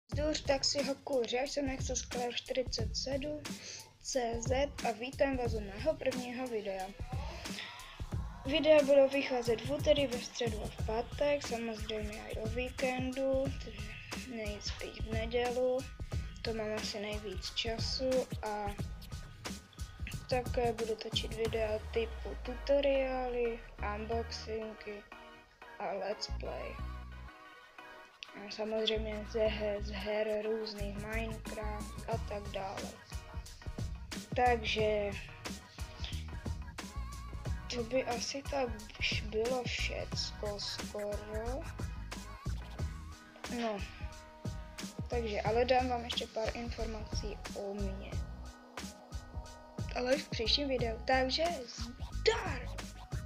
Zdůř taxího kuře, jsem nechce skvěl 47.cz a vítám vás u mého prvního videa. Videa budou vycházet v úterý, ve středu a v pátek, samozřejmě i o víkendu, takže nejspíš v neděli, to mám asi nejvíc času a také budu točit videa typu tutoriály, unboxingy a let's play. A samozřejmě z her různých Minecraft a tak dále. Takže to by asi tak bylo všecko skoro. No, takže ale dám vám ještě pár informací o mně. Ale v příštím videu, takže zdar!